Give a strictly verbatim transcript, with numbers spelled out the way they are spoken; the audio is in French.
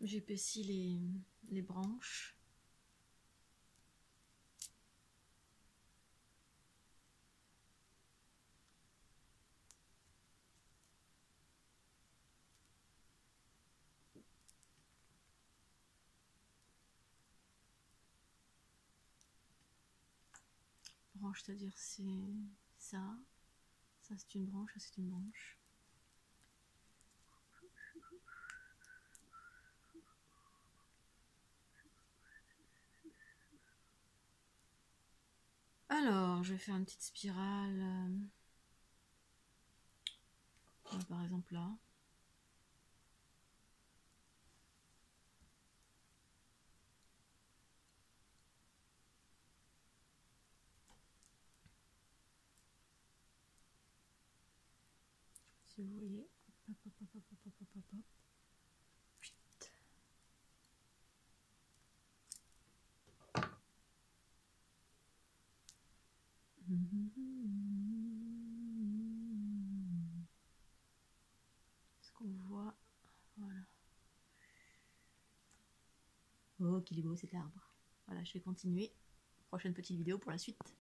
j'épaissis les, les branches. Branche, c'est-à-dire c'est ça, ça c'est une branche, ça c'est une branche. Alors, je vais faire une petite spirale, euh, par exemple là. Si vous voyez, hop, hop, hop, hop, hop, hop, hop, hop, hop. Est-ce qu'on voit? Voilà. Oh, qu'il est beau cet arbre. Voilà, je vais continuer. Prochaine petite vidéo pour la suite.